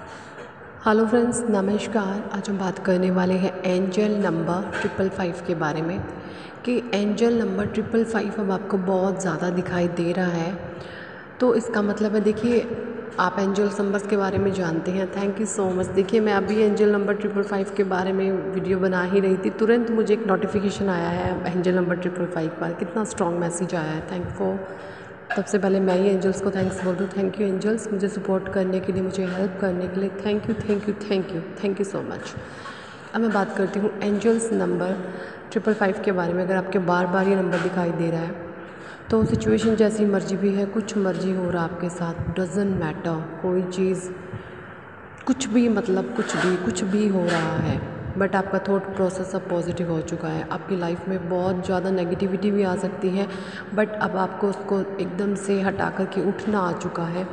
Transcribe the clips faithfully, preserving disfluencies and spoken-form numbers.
Hello friends, नमस्कार। आज हम बात करने वाले हैं एंजल नंबर ट्रिपल फाइव के बारे में कि एंजल नंबर ट्रिपल फाइव अब आपको बहुत ज़्यादा दिखाई दे रहा है। तो इसका मतलब है, देखिए, आप एंजल नंबर्स के बारे में जानते हैं। Thank you so much. देखिए, मैं अभी एंजल नंबर ट्रिपल फाइव के बारे में वीडियो बना ही रही थी, तुरंत मुझे एक नोटिफिकेशन आया है एंजल नंबर ट्रिपल फाइव का। कितना स्ट्रॉन्ग मैसेज आया है। थैंक फॉर सबसे पहले मैं ही एंजल्स को थैंक्स बोल दूँ। थैंक यू एंजल्स, मुझे सपोर्ट करने के लिए, मुझे हेल्प करने के लिए। Thank you thank you thank you thank you so much. अब मैं बात करती हूँ एंजल्स नंबर ट्रिपल फाइव के बारे में। अगर आपके बार बार ये नंबर दिखाई दे रहा है तो सिचुएशन जैसी मर्जी भी है, कुछ मर्जी हो रहा है आपके साथ, डजंट मैटर, कोई चीज़, कुछ भी, मतलब कुछ भी कुछ भी हो रहा है, बट आपका थॉट प्रोसेस अब पॉजिटिव हो चुका है। आपकी लाइफ में बहुत ज़्यादा नेगेटिविटी भी आ सकती है, बट अब आपको उसको एकदम से हटा कर के उठना आ चुका है।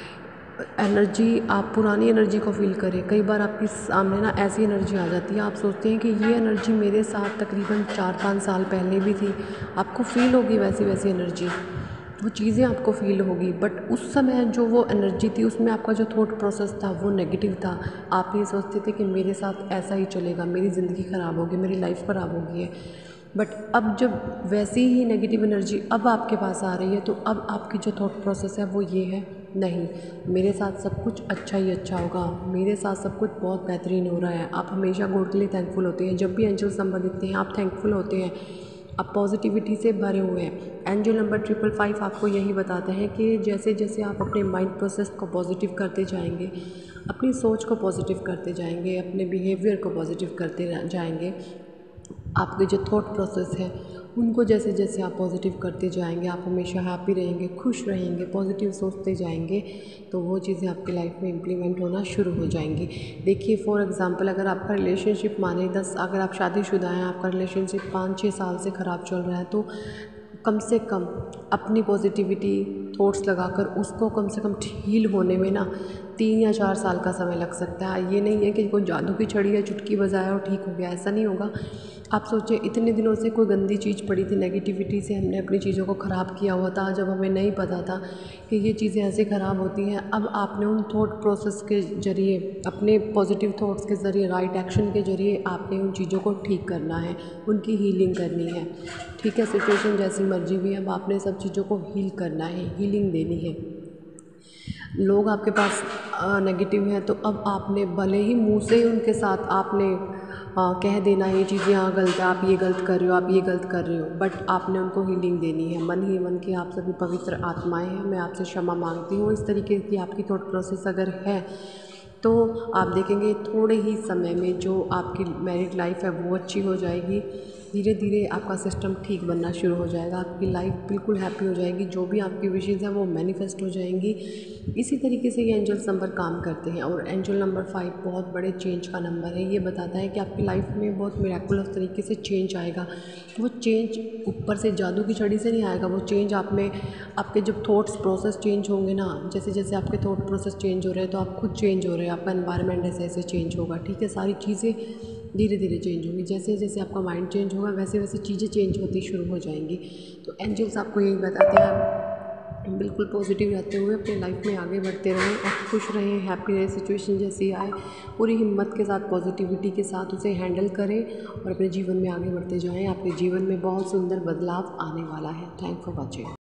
एनर्जी, आप पुरानी एनर्जी को फील करें। कई बार आपके सामने ना ऐसी एनर्जी आ जाती है, आप सोचते हैं कि ये एनर्जी मेरे साथ तकरीबन चार पाँच साल पहले भी थी। आपको फील होगी वैसी वैसी एनर्जी, वो चीज़ें आपको फ़ील होगी, बट उस समय जो वो एनर्जी थी उसमें आपका जो थॉट प्रोसेस था वो नेगेटिव था। आप ये सोचते थे कि मेरे साथ ऐसा ही चलेगा, मेरी ज़िंदगी ख़राब होगी, मेरी लाइफ ख़राब होगी है। बट अब जब वैसी ही नेगेटिव एनर्जी अब आपके पास आ रही है, तो अब आपकी जो थॉट प्रोसेस है वो ये है, नहीं, मेरे साथ सब कुछ अच्छा ही अच्छा होगा, मेरे साथ सब कुछ बहुत बेहतरीन हो रहा है। आप हमेशा गॉड के लिए थैंकफुल होते हैं। जब भी एंजल नंबर दिखते हैं आप थैंकफुल होते हैं, आप पॉजिटिविटी से भरे हुए हैं। एंजल नंबर ट्रिपल फाइव आपको यही बताते हैं कि जैसे जैसे आप अपने माइंड प्रोसेस को पॉजिटिव करते जाएंगे, अपनी सोच को पॉजिटिव करते जाएंगे, अपने बिहेवियर को पॉजिटिव करते जाएंगे, आपके जो थॉट प्रोसेस है उनको जैसे जैसे आप पॉजिटिव करते जाएंगे, आप हमेशा हैप्पी रहेंगे, खुश रहेंगे, पॉजिटिव सोचते जाएंगे, तो वो चीज़ें आपकी लाइफ में इम्प्लीमेंट होना शुरू हो जाएंगी। देखिए, फॉर एग्जांपल, अगर आपका रिलेशनशिप माने दस, अगर आप शादीशुदा हैं, आपका रिलेशनशिप पाँच छः साल से ख़राब चल रहा है, तो कम से कम अपनी पॉजिटिविटी थॉट्स लगाकर उसको कम से कम हील होने में ना तीन या चार साल का समय लग सकता है। ये नहीं है कि कोई जादू की छड़ी या चुटकी बजाया और ठीक हो गया, ऐसा नहीं होगा। आप सोचिए, इतने दिनों से कोई गंदी चीज़ पड़ी थी, नेगेटिविटी से हमने अपनी चीज़ों को ख़राब किया हुआ था, जब हमें नहीं पता था कि ये चीज़ें ऐसे ख़राब होती हैं। अब आपने उन थॉट प्रोसेस के ज़रिए, अपने पॉजिटिव थॉट्स के ज़रिए, राइट एक्शन के ज़रिए आपने उन चीज़ों को ठीक करना है, उनकी हीलिंग करनी है। ठीक है, सिचुएशन जैसी मर्जी भी, अब आपने सब चीज़ों को हील करना है, हीलिंग देनी है। लोग आपके पास नेगेटिव हैं, तो अब आपने भले ही मुंह से ही उनके साथ आपने आ, कह देना ये चीज़ें यहाँ गलत है, आप ये गलत कर रहे हो, आप ये गलत कर रहे हो, बट आपने उनको हीलिंग देनी है। मन ही मन की आप सभी पवित्र आत्माएं हैं, मैं आपसे क्षमा मांगती हूँ। इस तरीके की आपकी थॉट प्रोसेस अगर है तो आप देखेंगे थोड़े ही समय में जो आपकी मैरिड लाइफ है वो अच्छी हो जाएगी। धीरे धीरे आपका सिस्टम ठीक बनना शुरू हो जाएगा, आपकी लाइफ बिल्कुल हैप्पी हो जाएगी, जो भी आपकी विशेज़ हैं वो मैनिफेस्ट हो जाएंगी। इसी तरीके से ये एंजल नंबर काम करते हैं। और एंजल नंबर फाइव बहुत बड़े चेंज का नंबर है। ये बताता है कि आपकी लाइफ में बहुत मिरेकुलस तरीके से चेंज आएगा। वो चेंज ऊपर से जादू की छड़ी से नहीं आएगा, वो चेंज आप में, आपके जब थॉट्स प्रोसेस चेंज होंगे ना, जैसे जैसे आपके थॉट प्रोसेस चेंज हो रहे हैं तो आप खुद चेंज हो रहे हैं, आपका एनवायरनमेंट ऐसे ऐसे चेंज होगा। ठीक है, सारी चीज़ें धीरे धीरे चेंज होंगी। जैसे जैसे आपका माइंड चेंज होगा वैसे वैसे चीज़ें चेंज होती शुरू हो जाएंगी। तो एंजल्स आपको यही बताते हैं, बिल्कुल पॉजिटिव रहते हुए अपनी लाइफ में आगे बढ़ते रहें और खुश रहें, हैप्पी रहें। सिचुएशन जैसी आए पूरी हिम्मत के साथ, पॉजिटिविटी के साथ उसे हैंडल करें और अपने जीवन में आगे बढ़ते जाएं। आपके जीवन में बहुत सुंदर बदलाव आने वाला है। Thank for watching.